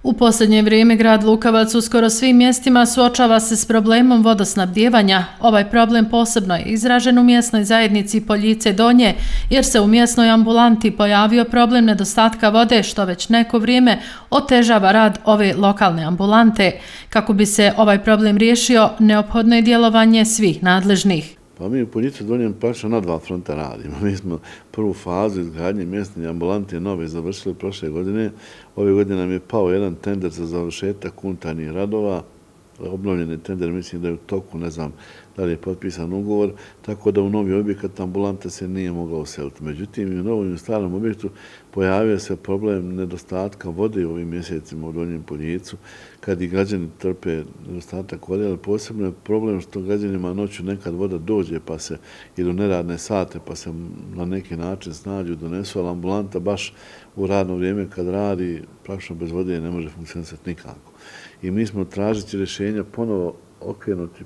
U posljednje vrijeme grad Lukavac u skoro svim mjestima suočava se s problemom vodosnabdijevanja. Ovaj problem posebno je izražen u mjesnoj zajednici Poljice Donje, jer se u mjesnoj ambulanti pojavio problem nedostatka vode, što već neko vrijeme otežava rad ove lokalne ambulante. Kako bi se ovaj problem riješio, neophodno je djelovanje svih nadležnih. Pa mi u Poljici Donjem praktično na dva fronta radimo. Mi smo prvu fazu izgradnje mjesne ambulante nove završili prošle godine. Ove godine nam je pao jedan tender za završetak unutarnjih radova. Obnovljeni tender, mislim da je u toku, ne znam da li je potpisan ugovor, tako da u novi objekat ambulanta se nije mogla useliti. Međutim, i u novom i u starom objektu pojavio se problem nedostatka vode u ovim mjesecima u Donjem Poljicu, kad i građani trpe nedostatak vode, ali posebno je problem što građanima noću nekad voda dođe pa se idu neradne sate, pa se na neki način snađu, donesu, ali ambulanta baš u radno vrijeme kad radi, praktično bez vode ne može funkcionisati nikako. I mi smo tražeći rješenja ponovo okrenuti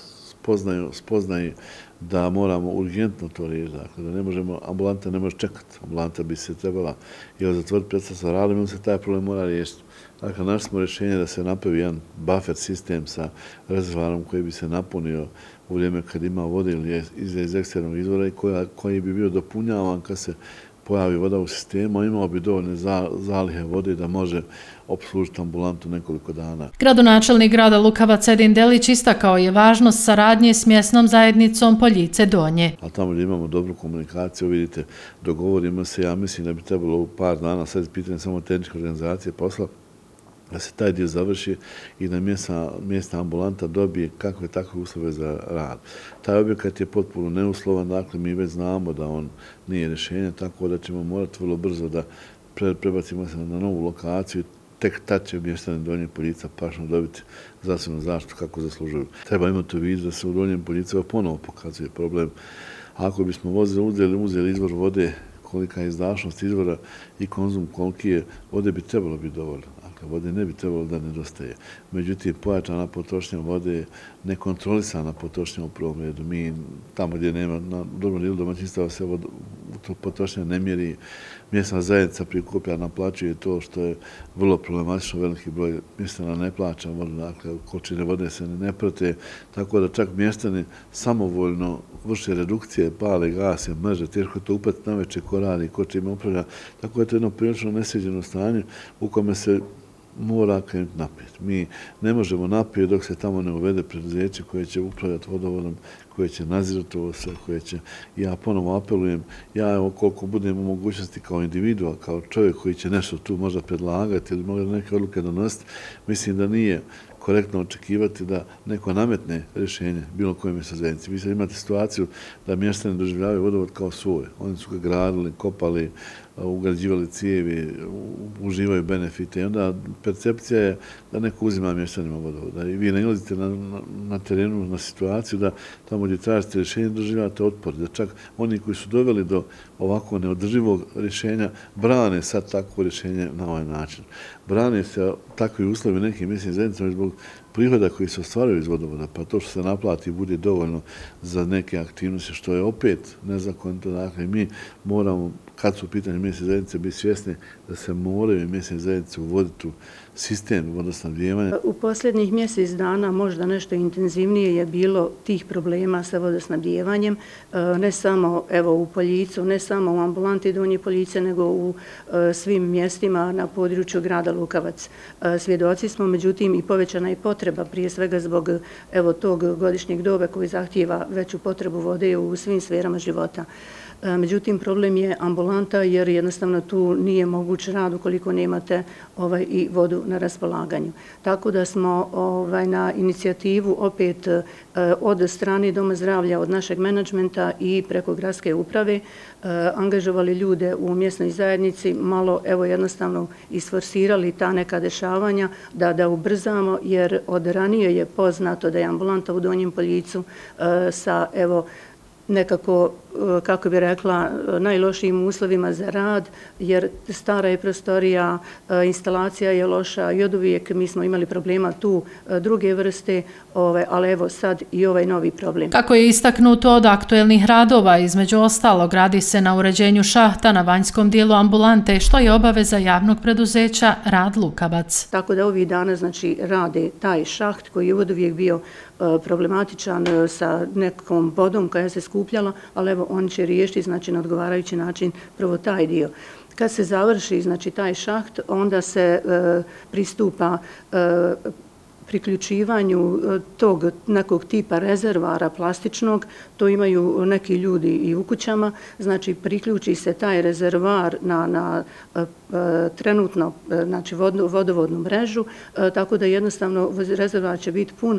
spoznaji da moramo urgentno to riješiti. Dakle, da ne možemo, ambulanta ne može čekati. Ambulanta bi se trebala zatvoriti predstav sa radom, ili se taj problem mora riješiti. Dakle, našli smo rješenje da se napravi jedan buffer sistem sa rezervoarom koji bi se napunio u vrijeme kad ima vode ili iz eksternog izvora i koji bi bio dopunjavan kad se pojavi voda u sistemu, a imao bi dovoljne zalihe vode da može opslužiti ambulantu nekoliko dana. Gradonačelnik grada Lukavac Edin Delić istakao je važnost saradnje s mjesnom zajednicom Poljice Donje. A tamo gdje imamo dobru komunikaciju, vidite, dogovorimo se, ja mislim da bi trebalo u par dana, sad je pitanje samo tehničke organizacije posla, da se taj dio završi i da mjesna ambulanta dobije kakve takve uslove za rad. Taj objekat je potpuno neuslovan, dakle mi već znamo da on nije rješenje, tako da ćemo morati vrlo brzo da prebacimo se na novu lokaciju. Tek tad će mještani Donje Poljica pašno dobiti zdravstvenu zaštitu kako zaslužuju. Treba imati u vidu da se u Donjem Poljica ponovo pokazuje problem. Ako bismo uzeli izvor vode, kolika je izdašnost izvora i konzum koliki je, vode bi trebalo biti dovoljno. Dakle, vode ne bi trebalo da nedostaje. Međutim, pojačana potrošnja vode, nekontrolisana potrošnja u prvom redu. Mi tamo gdje nema, na dobrom dijelu domaćinstva se potrošnja ne mjeri. Mjesna zajednica prikuplja, naplaćuje to što je vrlo problematično, veliki broj mještana ne plaća vodu, dakle, količine vode se ne prate, tako da čak mještani samovoljno vrše redukcije, pale, gase, mreže, teško to upati na veće ko radi, ko čime upravlja, tako da je to jedno prilično nesređeno stanje u kome se mora krenuti naprijed. Mi ne možemo naprijed dok se tamo ne uvede preduzeće koje će upravljati vodovodom, koje će nadzirati ovo sve, koje će, ja ponovo apelujem, ja evo koliko budem u mogućnosti kao individua, kao čovjek koji će nešto tu možda predlagati ili možda neke odluke donositi, mislim da nije korektno očekivati da neko nametne rješenje bilo kojem mjesnoj zajednici. Vi sad imate situaciju da mještani doživljavaju vodovod kao svoj. Oni su ga gradili, kopali, ugrađivali cijevi, uživaju benefite i onda percepcija je da neko uzima mještanima vodovoda. I vi nailazite na terenu na situaciju da tamo gdje tražite rješenje doživljavate otpor, da čak oni koji su doveli do ovako neodrživog rješenja brane sad takvo rješenje na ovaj način. Brane se takvi uslovi nekim mjesnim zajednicama zbog prihoda koji se ostvaruju iz vodovoda, pa to što se naplati bude dovoljno za neke aktivnosti, što je opet nezakonito. Dakle, mi moramo, kad su u pitanju mjesne zajednice, biti svjesni da se moraju mjesne zajednice uvoditi u sistem vodosnabdijevanja. U posljednjih mjesec dana možda nešto intenzivnije je bilo tih problema sa vodosnabdijevanjem, ne samo evo u Poljicu, ne samo u ambulanti Donje Poljice, nego u svim mjestima na području grada Lukavac. Svjedoci smo, međutim, i povećana je potreba, prije svega zbog evo tog godišnjeg doba koji zahtijeva veću potrebu vode u svim sferama života. Međutim, problem je ambulanta jer jednostavno tu nije moguć rad ukoliko nemate i vodu na raspolaganju. Tako da smo na inicijativu opet od strane Doma zdravlja, od našeg menadžmenta i preko gradske uprave angažovali ljude u mjesnoj zajednici, malo jednostavno isforsirali ta neka dešavanja da ubrzamo, jer od ranije je poznato da je ambulanta u Donjem Poljicu sa nekako kako bi rekla, najlošijim uslovima za rad, jer stara je prostorija, instalacija je loša i od uvijek mi smo imali problema tu druge vrste, ali evo sad i ovaj novi problem. Kako je istaknuto od aktuelnih radova, između ostalog radi se na uređenju šahta na vanjskom dijelu ambulante, što je obaveza javnog preduzeća Rad Lukavac. Tako da ovih dana znači rade taj šaht koji je od uvijek bio problematičan sa nekom vodom koja se skupljala, ali evo on će riješiti znači na odgovarajući način prvo taj dio. Kad se završi znači taj šaht, onda se pristupa priključivanju tog nekog tipa rezervara plastičnog, to imaju neki ljudi i u kućama, znači priključi se taj rezervar na trenutno znači vodovodnu mrežu, tako da jednostavno rezervar će biti pun.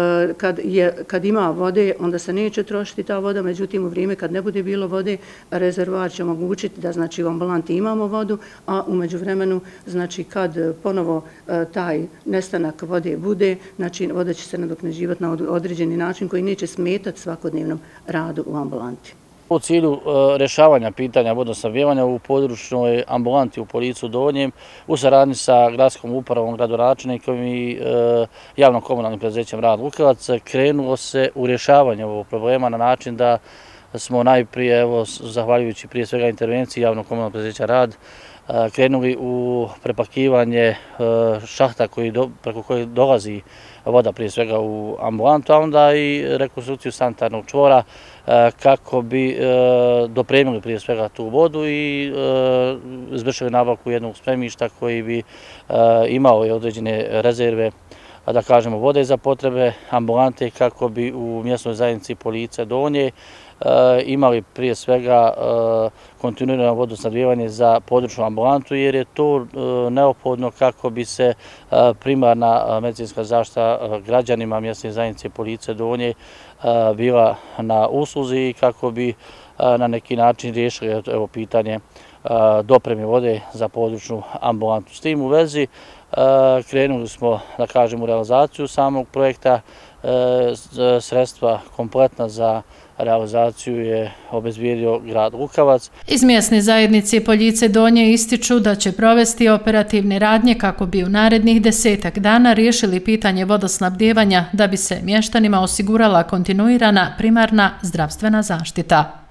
Kad ima vode, onda se neće trošiti ta voda, međutim u vrijeme kad ne bude bilo vode, rezervar će omogućiti da znači u ambulanti imamo vodu, a u međuvremenu znači kad ponovo taj nestanak vode bude, znači voda će se nadoknađivati na određeni način koji neće smetati svakodnevnom radu u ambulanti. U cilju rješavanja pitanja vodosnabdijevanja u područnoj ambulanti u Policu Donjem u saradnji sa gradskom upravom, gradonačelnikom i javnom komunalnim preduzećem Rad Lukavac krenulo se u rješavanje ovog problema na način da smo najprije, evo, zahvaljujući prije svega intervenciji javnog komunalnog preduzeća Rad, krenuli u prepakivanje šahta preko kojeg dolazi voda prije svega u ambulantu, a onda i rekonstrukciju sanitarnog čvora kako bi dopremili prije svega tu vodu i izvršili nabavku jednog spremišta koji bi imao određene rezerve, da kažemo, vode za potrebe ambulante kako bi u mjesnoj zajednici Police Donje imali prije svega kontinuirano vodosnabdijevanje za područnu ambulantu, jer je to neophodno kako bi se primarna medicinska zaštita građanima mjesne zajednice Police Donje bila na usluzi i kako bi na neki način riješili pitanje dopreme vode za područnu ambulantu. S tim u vezi krenuli smo, da kažemo, u realizaciju samog projekta. Sredstva kompletna za realizaciju je obezbijedio grad Lukavac. Iz mjesne zajednice Police Donje ističu da će provesti operativne radnje kako bi u narednih 10 dana riješili pitanje vodosnabdijevanja da bi se mještanima osigurala kontinuirana primarna zdravstvena zaštita.